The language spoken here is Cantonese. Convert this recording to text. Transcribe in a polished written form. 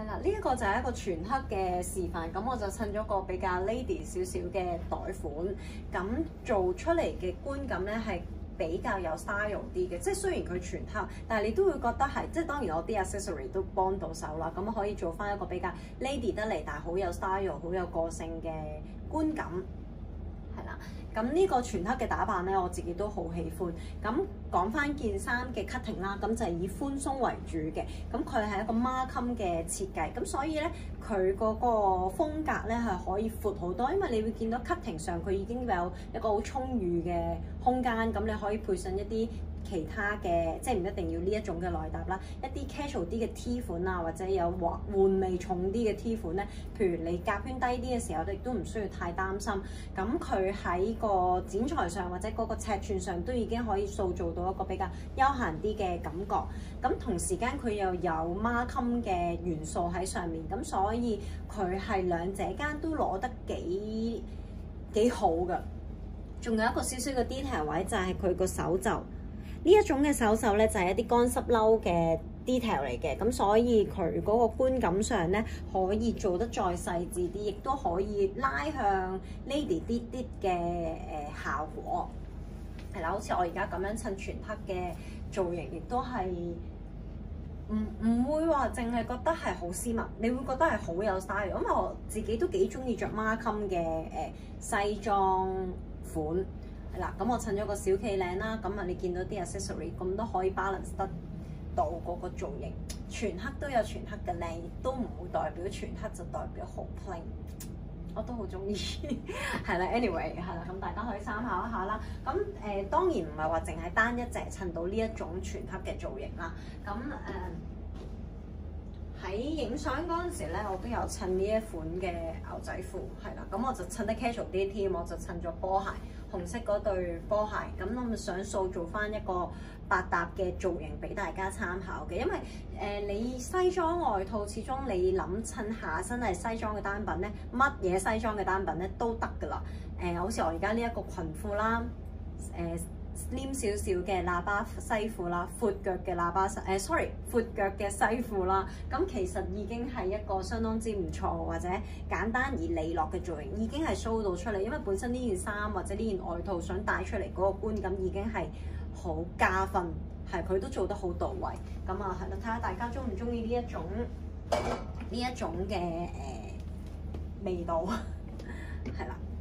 係啦，呢一個就係一個全黑嘅示範，咁我就襯咗個比較 lady 少少嘅袋款，咁做出嚟嘅觀感咧係比較有 style 啲嘅，即係雖然佢全黑，但係你都會覺得係，即係當然我啲 accessory 都幫到手啦，咁可以做翻一個比較 lady 得嚟，但係好有 style、好有個性嘅觀感。係啦，咁呢個全黑嘅打扮咧，我自己都好喜歡。咁講翻件衫嘅 cutting 啦，咁就係以寬鬆為主嘅。咁佢係一個孖襟嘅設計，咁所以咧佢嗰個風格咧係可以闊好多，因為你會見到 cutting 上佢已經有一個好充裕嘅空間，咁你可以配上一啲其他嘅，即係唔一定要呢一種嘅內搭啦，一啲 casual 啲嘅 T 款啊，或者有換味重啲嘅 T 款咧，譬如你甲圈低啲嘅時候，亦都唔需要太擔心。咁佢喺個剪裁上或者嗰個尺寸上都已經可以塑造到一個比較休閒啲嘅感覺。咁同時間佢又有孖襟嘅元素喺上面，咁所以佢係兩者間都攞得幾好㗎。仲有一個少少嘅 detail 位就係佢個手袖。呢一種嘅手袖咧就係一啲乾濕褸嘅 detail 嚟嘅，咁所以佢嗰個觀感上咧可以做得再細緻啲，亦都可以拉向 lady 啲嘅效果。係啦，好似我而家咁樣襯全黑嘅造型，亦都係唔會話淨係覺得係好斯文，你會覺得係好有 style。因為我自己都幾中意着孖襟嘅西裝款。係啦，咁我襯咗個小企領啦，咁啊你見到啲 accessory 咁都可以 balance 得到嗰個造型，全黑都有全黑嘅靚，亦都唔會代表全黑就代表好 plain， 我都好中意。係啦 ，anyway 係啦，咁大家可以參考一下啦。咁當然唔係話淨係單一隻襯到呢一種全黑嘅造型啦。咁喺影相嗰陣時咧，我都有襯呢一款嘅牛仔褲，係啦，咁我就襯得 casual 啲添，我就襯咗波鞋，紅色嗰對波鞋，咁我咪想塑造翻一個百搭嘅造型俾大家參考嘅，因為你西裝外套始終你諗襯下身係西裝嘅單品咧，乜嘢西裝嘅單品咧都得㗎啦，好似我而家呢一個裙褲啦，slim 少少嘅喇叭西褲啦，闊腳嘅喇叭闊腳嘅西褲啦，咁其實已經係一個相當之唔錯或者簡單而利落嘅造型，已經係 show 到出嚟，因為本身呢件衫或者呢件外套想帶出嚟嗰個觀感已經係好加分，係佢都做得好到位。咁啊係啦，睇下大家中唔中意呢一種嘅味道，係啦。